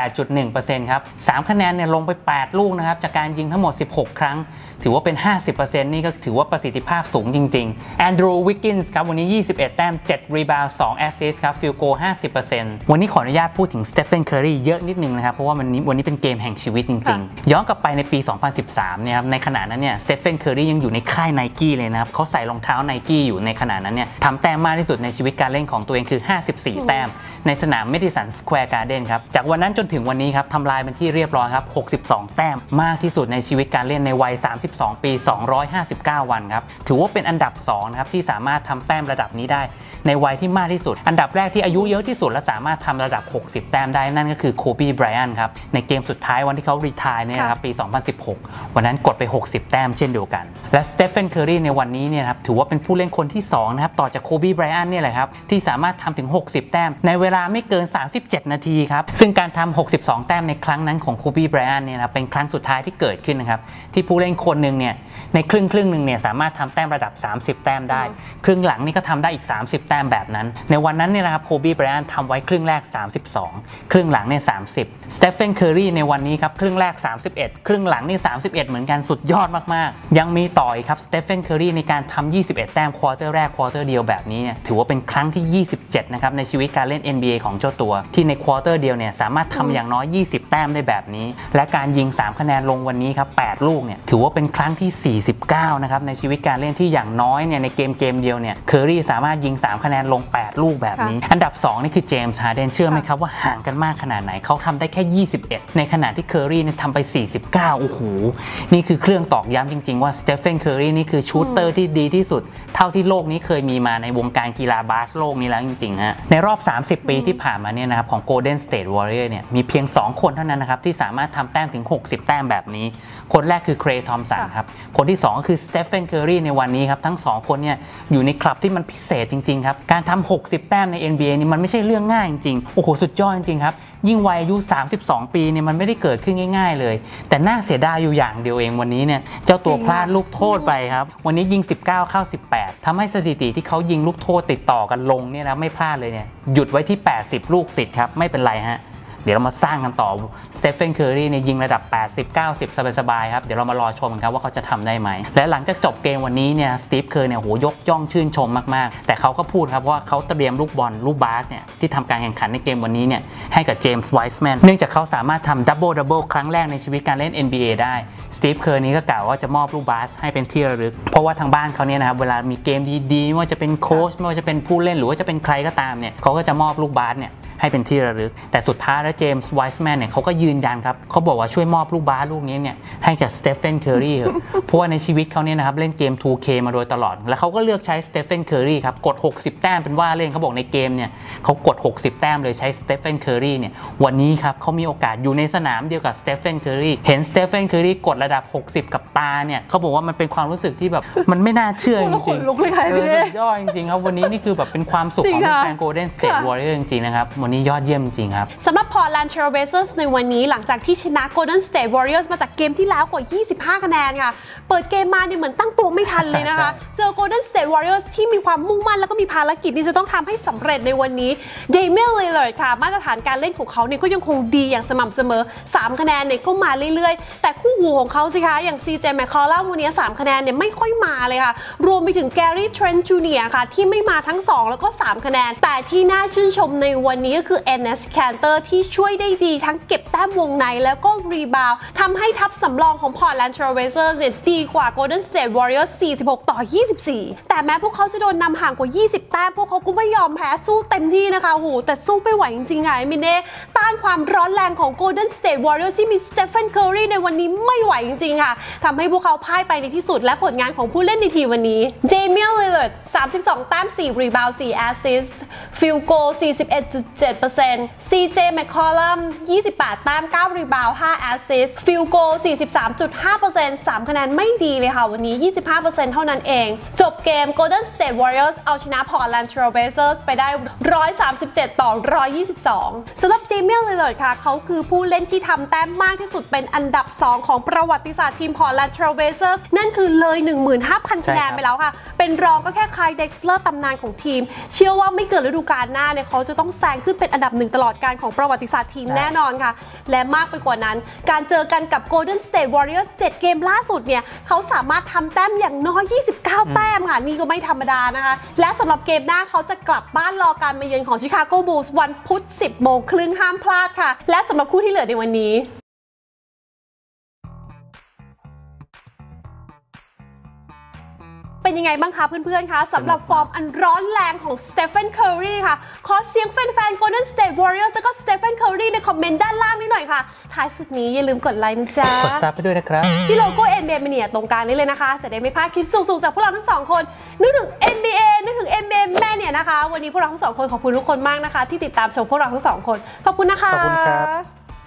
58.1% ครับ3คะแนนเนี่ยลงไป8ลูกนะครับจากการยิงทั้งหมด16ครั้งถือว่าเป็น 50% นี่ก็ถือว่าประสิทธิภาพสูงจริงๆแอนดรูว์วิกกินส์ครับวันนี้21แต้ม7รีบาวด์2แอสซิสต์ครับฟิลโก 50% วันนี้ขออนุญาตพูดถึงสเตฟานเคอร์รีเยอะนิดนึงนะครับเพราะว่าวันนี้เป็นเกมแห่งชีวิตจริงๆย้อนกลับไปในปี2013เนี่ยครับในขณะนั้นเนี่ยสเตฟานเคอร์รียังอยู่ในค่าย Nike เลยนะครับเขาใส่รองเท้า Nike อยู่ในขณะนั้นเนี่ยทำแต้มมากที่สุดในชีวิตการเล่นของตัวเองคือ54แต้มในสนาม Madison Square Garden ครับจากวันนั้นจนถึงวันนี้ครับทำลายเป็นที่เรียบร้อยครับ62แต้มมากที่สุดในชีวิตการเล่นในวัย32ปี259วันครับถือว่าเป็นอันดับ2นะครับที่สามารถทำแต้มระดับนี้ได้ในวัยที่มากที่สุดอันดับแรกที่อายุเยอะที่สุดและสามารถทำระดับ60แต้มได้นั่นก็คือโคบีไบรอันครับในเกมสุดท้ายวันที่เขารีไทร์เนี่ยครับปี2016วันนั้นกดไป60แต้มเช่นเดียวกันและสเตฟานเคอร์รีในวันนี้เนี่ยครับถือว่าเป็นผู้เล่นคนที่2นะครับต่อจากโคบีไบรอันเนี่ยแหละครับที่สามารถทำถึง60แต้มในเวลาไม่เกิน37นาทีครับซึ่งการทำ62แต้มในครั้งนั้นของโคบีไบรอันเนี่ยนะเป็นครั้งสุดท้ายที่เกิดขึ้นนะครับที่ผู้เล่นคนหนึ่งเนี่ยในครึ่งนึงเนี่ยสามารถทำแต้มระดับ30แต้มได้ครึ่งหลังนี่ก็ทำได้อีก30แต้มแบบนั้นในวันนั้นเนี่ยนะครับโคบีไบรอันทำไว้ครึ่งแรก32ครึ่งหลังเนี่ย30สเตฟเฟนเคอรีในวันนี้ครับครึ่งแรก31ครึ่งหลังนี่31เหมือนกันสุดยอดมากๆยังมีต่ออีกครับสเตฟเฟนเคอรีในการทำ21แต้มควอเตอร์แรกควอเตอร์เดียวแบบนี้เนี่ยถือว่าเป็นครั้งที่27นะครับในชีวิตการเล่น NBA ของเจ้าตัวที่ในควอเตอร์เดียวเนี่ยสามารถทำอย่างน้อย20แต้มได้แบบนี้และการยิง3คะแนนลงวันนี้ครับ8ลูกเนี่ยถือว่าเป็นครั้งที่49นะครับในชีวิตการเล่นที่อย่างน้อยเนี่ยในเกมเดียวเนี่ยเคอรีสามารถยิง3คะแนนลง8ลูกแบบนี้อันดับ2นี่คือเจมส์ฮาร์เดนเชื่อไหมครับว่าห่างกันมากขนาดไหนเขาทำได้แค่21ในขณะที่เคอรีเนี่ยทำไป49โอ้โหนี่คือเครื่องตอกย้ำจริงๆว่าสเตฟเฟนเคอรีนี่คือชูตเตอร์ที่ดีที่สุดเท่าที่โลกนี้เคยมีมาในวงการกีฬาบาสโลกนี้แล้วจริงๆฮะในรอบ30ปีที่ผ่านมาเนี่ยนะครับของ Golden State Warriors เนี่ยมีเพียง2คนเท่านั้นนะครับที่สามารถทำแต้มถึง60แต้มแบบนี้คนแรกคือเครย์ทอมสันครับคนที่2ก็คือสเตฟเฟนเคอรีในวันนี้ครับทั้ง2คนเนี่ยอยู่ในคลับที่มันพิเศษจริงๆครับการทำ60แต้มใน NBA นี่มันไม่ใช่เรื่องง่ายจริงๆโอ้โหสุดยอดจริงๆครับยิ่งวัยอายุ32ปีเนี่ยมันไม่ได้เกิดขึ้นง่ายๆเลยแต่น่าเสียดายอยู่อย่างเดียวเองวันนี้เนี่ยเจ้าตัวพลาดลูกโทษไปครับวันนี้ยิง19เข้า18ทำให้สถิติที่เขายิงลูกโทษติดต่อกันลงเนี่ยนะไม่พลาดเลยเนี่ยหยุดไว้ที่80ลูกติดครับไม่เป็นไรฮะเดี๋ยวเรามาสร้างกันต่อสเตฟเฟนเคอรีเนี่ยยิงระดับ80-90สบายๆครับเดี๋ยวเรามารอชมกันครับว่าเขาจะทำได้ไหมและหลังจากจบเกมวันนี้เนี่ยสตีฟเคอร์เนี่ยโหยกย่องชื่นชมมากๆแต่เขาก็พูดครับว่าเขาเตรียมลูกบอลลูกบาสเนี่ยที่ทำการแข่งขันในเกมวันนี้เนี่ยให้กับเจมส์ไวส์แมนเนื่องจากเขาสามารถทำดับเบิลครั้งแรกในชีวิตการเล่น NBA ได้สตีฟเคอร์นี้ก็กล่าวว่าจะมอบลูกบาสให้เป็นที่ระลึกเพราะว่าทางบ้านเขาเนี่ยนะครับเวลามีเกมดีๆไม่ว่าจะเป็นโค้ชไม่ว่าจะเป็นผู้เล่นหรือว่าจะเป็นใครก็ตามเนี่ยเขาก็จะมอบลูกบาสเนี่ยให้เป็นที่ระลึกแต่สุดท้ายแล้วเจมส์ไวส์แมนเนี่ยเขาก็ยืนยันครับเขาบอกว่าช่วยมอบลูกบาสลูกนี้เนี่ยให้กับสเตฟเฟนเคอรีเพราะว่าในชีวิตเขาเนี่ยนะครับเล่นเกม 2K มาโดยตลอดแล้วเขาก็เลือกใช้สเตฟเฟนเคอรีครับกด60แต้มเป็นว่าเล่นเขาบอกในเกมเนี่ยเขากด60แต้มเลยใช้สเตฟเฟนเคอรีเนี่ยวันนี้ครับเขามีโอกาสอยู่ในสนามเดียวกับสเตฟเฟนเคอรีเห็นสเตฟเฟนเคอรีกดระดับ60กับตาเนี่ยเขาบอกว่ามันเป็นความรู้สึกที่แบบมันไม่น่าเชื่อจริงๆสุดยอดจริงๆครับวันนี้นี่คือแบบเป็นความสุขของแฟน Golden State Warriors จริงๆนะครับวันนี้ยอดเยี่ยมจริงสำหรับ Portland Trail Blazers ในวันนี้หลังจากที่ชนะ Golden State Warriors มาจากเกมที่แล้วกว่า25คะแนนค่ะเปิดเกมมาเนี่ยเหมือนตั้งตัวไม่ทันเลยนะคะ เจอ Golden State Warriors ที่มีความมุ่งมั่นแล้วก็มีภารกิจที่จะต้องทำให้สำเร็จในวันนี้ Damian Lillard ค่ะมาตรฐานการเล่นของเขาเนี่ยก็ยังคงดีอย่างสม่ำเสมอ3คะแนนเนี่ยก็มาเรื่อยๆแต่คู่หูของเขาสิคะอย่าง CJ McCollum วันนี้3คะแนนเนี่ยไม่ค่อยมาเลยค่ะรวมไปถึง Gary Trent Jr. ค่ะที่ไม่มาทั้ง2แล้วก็3คะแนนแต่ที่น่าชื่นชมในวันนี้ก็คือ Enes Kanter ที่ช่วยได้ดีทั้งเก็บแต้มวงในแล้วก็รีบาวด์ทำให้ทัพสำรองของ Portland Trail Blazers เนี่ยดีกว่า Golden State Warriors 46-24แต่แม้พวกเขาจะโดนนำห่างกว่า20แต้มพวกเขาก็ไม่ยอมแพ้สู้เต็มที่นะคะโหแต่สู้ไม่ไหวจริงๆค่ะมินเน่ต้านความร้อนแรงของ Golden State Warriors ที่มี Stephen Curry ในวันนี้ไม่ไหวจริงๆค่ะทำให้พวกเขาพ่ายไปในที่สุดและผลงานของผู้เล่นในทีมวันนี้ Damian Lillard 32แต้ม4รีบาวด์4แอสซิสต์ฟิลโก 41.7% CJ McCollum 28แต้ม9รีบาวด์5แอสซิสต์ฟิลโก 43.5% 3คะแนนไม่ดีเลยค่ะวันนี้ 25% เท่านั้นเองจบเกม Golden State Warriors เอาชนะ Portland Trail Blazers ไปได้137-122สำหรับ Damian Lillard ค่ะเขาคือผู้เล่นที่ทำแต้มมากที่สุดเป็นอันดับ2ของประวัติศาสตร์ทีม Portland Trail Blazers นั่นคือเลย 15,000 คะแนนไปแล้วค่ะเป็นรองก็แค่ Clyde Drexler ตำนานของทีมเชื่อว่าไม่เกินฤดูกาลหน้าเนี่ยเขาจะต้องแซงขึ้นเป็นอันดับ1ตลอดการของประวัติศาสตร์ทีมแน่นอนค่ะและมากไปกว่านั้นการเจอกันกับ Golden State Warriors 7 เกมล่าสุดเนี่ยเขาสามารถทำแต้มอย่างน้อย29แต้มค่ะนี่ก็ไม่ธรรมดานะคะและสำหรับเกมหน้าเขาจะกลับบ้านรอการมาเยือนของ Chicago Bulls วันพุธ 10 โมงครึ่งห้ามพลาดค่ะและสำหรับคู่ที่เหลือในวันนี้เป็นยังไงบ้างคะเพื่อนๆคะสำหรับฟอร์มอันร้อนแรงของสเตฟานเคอรีค่ะขอเสียงแฟนๆ Golden State Warriors แล้วก็สเตฟานเคอรีในคอมเมนต์ด้านล่างนิดหน่อยค่ะท้ายสุดนี้อย่าลืมกดไลค์นะจ๊ะกดซับไปด้วยนะครับที่โลโก้ NBA Mania ตรงกลางนี้เลยนะคะจะได้ไม่พลาดคลิปสูงๆจากพวกเราทั้ง2คนนึกถึง NBA นึกถึง NBA Mania นะคะวันนี้พวกเราทั้ง2คนขอบคุณทุกคนมากนะคะที่ติดตามชมพวกเราทั้ง2คนขอบคุณนะคะขอบคุณครับ